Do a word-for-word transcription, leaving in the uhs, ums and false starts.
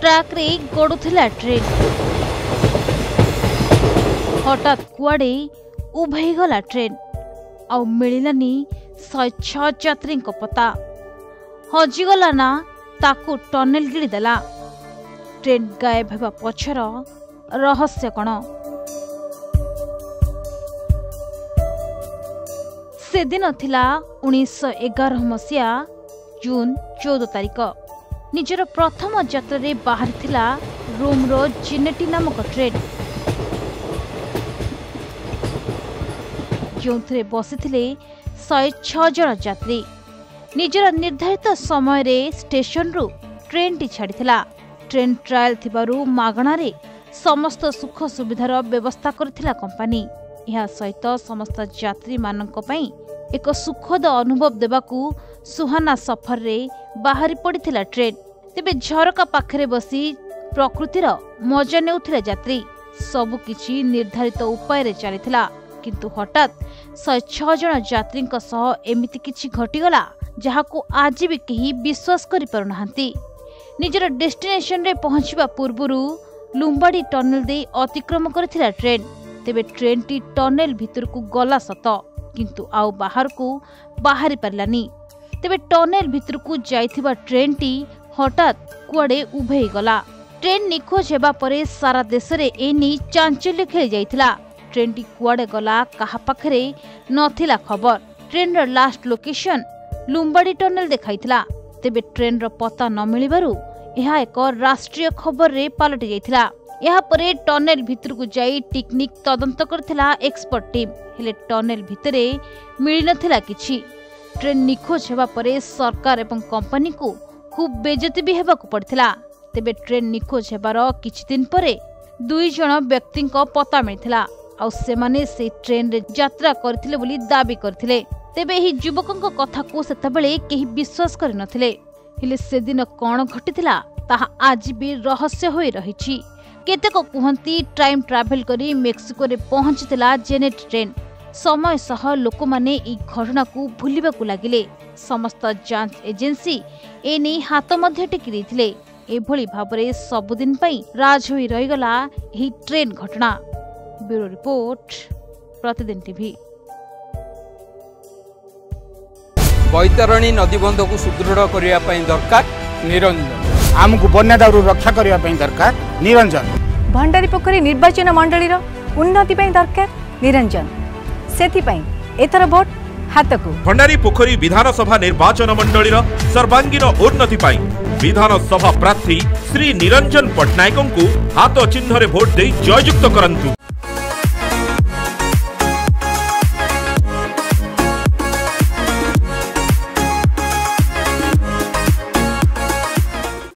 Track रे गड़ुथिला train हठात कुआडे उभई गला ट्रेन आउ मिलिलानी शहे छह यात्री पता हजिगला ना ताकू टनेल गिड़ीदेला ट्रेन गायब होगा पछर रहस्य कण से दिन थिला उन्नीस एगार मसीहा जून चौदह तारिख निजर प्रथम यात्रा रे बाहर थिला रोम रो जिनेटी नामक ट्रेन जो बसी शहे छह जन यात्री निजर निर्धारित समय रे स्टेशन रु ट्रेन टी छाड़ीथिला ट्रेन ट्रायल थिबारु मागणा रे समस्त सुख सुविधार व्यवस्था करथिला कंपनी यह सहित समस्त यात्री मानक पई एक सुखद अनुभव देबाकू सुहाना सफर रे बाहरी पड़िथिला ट्रेन तेबे झरका पाखरे बसी प्रकृतिर मजा नेउथिला यात्री सबु किछि निर्धारित उपाय रे चलिथिला किंतु हठात शहे छह जन यात्री सह एमिति किछि घटिगला जहाकू आज भी कहीं विश्वास करि पारुनाहांती निजर डेस्टिनेशन रे पहुंचबा पूर्वरु लुम्बाड़ी टनेल दे अतिक्रम करथिला ट्रेन तेबे ट्रेन टी टनेल भितर को गला सत किंतु आउ बाहर को बाहरी पारलानी तेबे टनेल भितर को जाइथिबा ट्रेन टी हठात कुआडे उभई गला ट्रेन निखोज हेबा परे सारा देश रे एनी चांचल्य खेली जाइथिला ट्रेन टी कुआडे गला कहा पाखरे नथिला खबर ट्रेन रो लास्ट लोकेशन लुम्बाड़ी टनेल देखाइथिला तेबे ट्रेन रो पता न मिलिबारु यह एक राष्ट्रीय खबर रे पलटि जाइथिला यहाँ परे टनेल भितर को जाई टेक्निक तदंत करथिला एक्सपर्ट टीम हेले टनेल भितरे मिली नथिला किछि ट्रेन निखोज हेबा परे सरकार एवं कंपनी को खूब बेजती भी हेबाकू पड़थिला तेबे ट्रेन निखोज हेबार किछि दिन परे दुई जण व्यक्ति को पता मिलथिला आ सेमाने से ट्रेन रे यात्रा करथिले बोली दाबी करथिले तेबे एही युवकक कथा को सेतबेले केही विश्वास करि नथिले हेले से दिन कोन घटिथिला ताहा आज भी रहस्य होई रहिछि केतेक कुहंती टाइम ट्रैवल करी मेक्सिको रे पहुंचथिला जेनेट ट्रेन समय सह लोक माने ई घटना को भूलिबा को लागिले समस्त जांच एजेंसी एने हाथ मध्य टेकी देथिले एभली भाबरे सबुदिन पई राज होई रहिगला एही ट्रेन घटना bureau report Pratidin TV Baitarani नदीबंध को सुदृढ़ करने दरकार निरंजन आमको बन्या दाउरू रक्षा करने दरकार निरंजन भंडारी पोखरी निर्वाचन मंडलीर उन्नति दरकार निरंजन सेथिपाई एथर भोट हातकू भंडारी पोखरी विधानसभा निर्वाचन मंडलीर सर्वांगीन उन्नति विधानसभा प्रार्थी श्री निरंजन पट्टनायक को हाथ चिन्ह भोट दे जययुक्त करंतु।